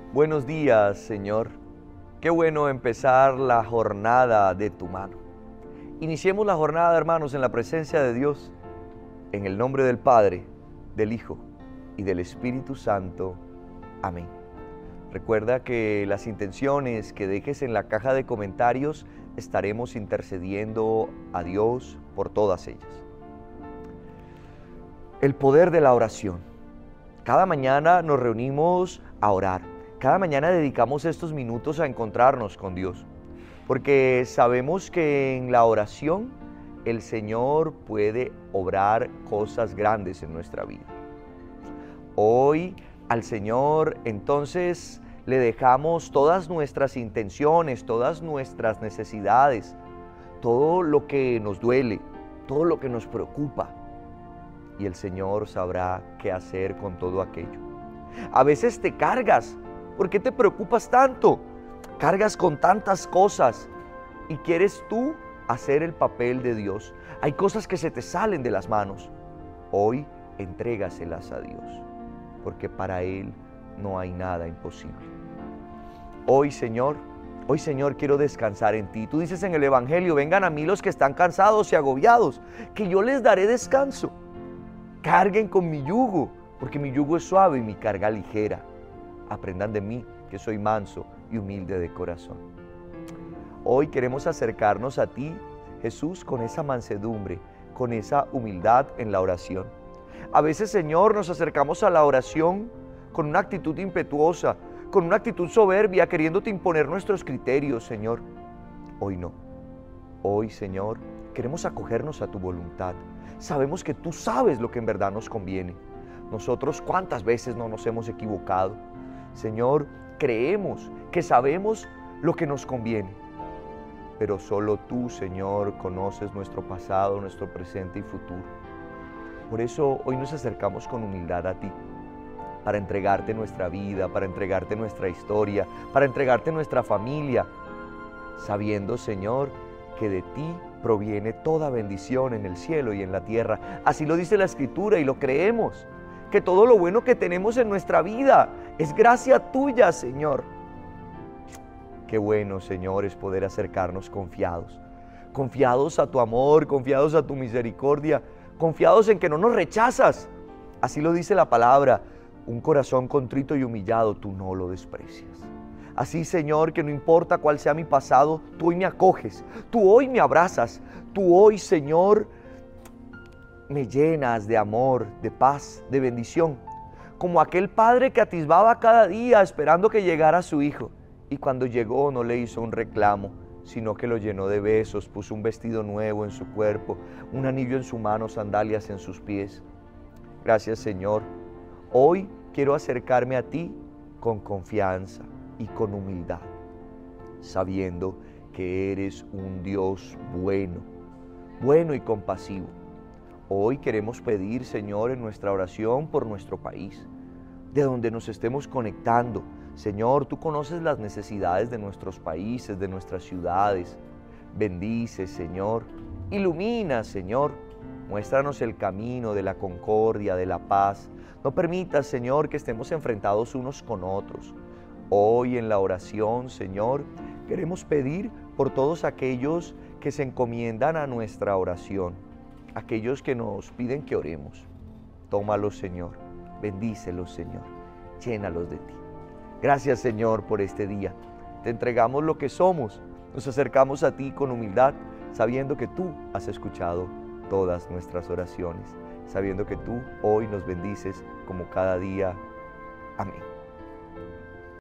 Buenos días, Señor. Qué bueno empezar la jornada de tu mano. Iniciemos la jornada, hermanos, en la presencia de Dios, en el nombre del Padre, del Hijo y del Espíritu Santo. Amén. Recuerda que las intenciones que dejes en la caja de comentarios estaremos intercediendo a Dios por todas ellas. El poder de la oración. Cada mañana nos reunimos a orar. Cada mañana dedicamos estos minutos a encontrarnos con Dios, porque sabemos que en la oración el Señor puede obrar cosas grandes en nuestra vida. Hoy al Señor entonces le dejamos todas nuestras intenciones, todas nuestras necesidades, todo lo que nos duele, todo lo que nos preocupa, y el Señor sabrá qué hacer con todo aquello. A veces te cargas. ¿Por qué te preocupas tanto? Cargas con tantas cosas y quieres tú hacer el papel de Dios. Hay cosas que se te salen de las manos. Hoy entrégaselas a Dios, porque para Él no hay nada imposible. Hoy, Señor, quiero descansar en ti. Tú dices en el Evangelio, vengan a mí los que están cansados y agobiados, que yo les daré descanso. Carguen con mi yugo, porque mi yugo es suave y mi carga ligera. Aprendan de mí, que soy manso y humilde de corazón. Hoy queremos acercarnos a ti, Jesús, con esa mansedumbre, con esa humildad en la oración. A veces, Señor, nos acercamos a la oración con una actitud impetuosa, con una actitud soberbia, queriéndote imponer nuestros criterios, Señor. Hoy no. Hoy, Señor, queremos acogernos a tu voluntad. Sabemos que tú sabes lo que en verdad nos conviene. Nosotros, ¿cuántas veces no nos hemos equivocado? Señor, creemos que sabemos lo que nos conviene, pero solo tú, Señor, conoces nuestro pasado, nuestro presente y futuro. Por eso hoy nos acercamos con humildad a ti, para entregarte nuestra vida, para entregarte nuestra historia, para entregarte nuestra familia, sabiendo, Señor, que de ti proviene toda bendición en el cielo y en la tierra. Así lo dice la Escritura y lo creemos, que todo lo bueno que tenemos en nuestra vida es gracia tuya, Señor. Qué bueno, Señor, es poder acercarnos confiados. Confiados a tu amor, confiados a tu misericordia, confiados en que no nos rechazas. Así lo dice la palabra, un corazón contrito y humillado tú no lo desprecias. Así, Señor, que no importa cuál sea mi pasado, tú hoy me acoges, tú hoy me abrazas, tú hoy, Señor, me llenas de amor, de paz, de bendición, como aquel padre que atisbaba cada día esperando que llegara su hijo, y cuando llegó no le hizo un reclamo, sino que lo llenó de besos, puso un vestido nuevo en su cuerpo, un anillo en su mano, sandalias en sus pies. Gracias, Señor. Hoy quiero acercarme a ti con confianza y con humildad, sabiendo que eres un Dios bueno, bueno y compasivo. Hoy queremos pedir, Señor, en nuestra oración por nuestro país, de donde nos estemos conectando. Señor, tú conoces las necesidades de nuestros países, de nuestras ciudades. Bendice, Señor. Ilumina, Señor. Muéstranos el camino de la concordia, de la paz. No permitas, Señor, que estemos enfrentados unos con otros. Hoy en la oración, Señor, queremos pedir por todos aquellos que se encomiendan a nuestra oración, aquellos que nos piden que oremos. Tómalos, Señor, bendícelos, Señor, llénalos de ti. Gracias, Señor, por este día. Te entregamos lo que somos, nos acercamos a ti con humildad, sabiendo que tú has escuchado todas nuestras oraciones, sabiendo que tú hoy nos bendices como cada día. Amén.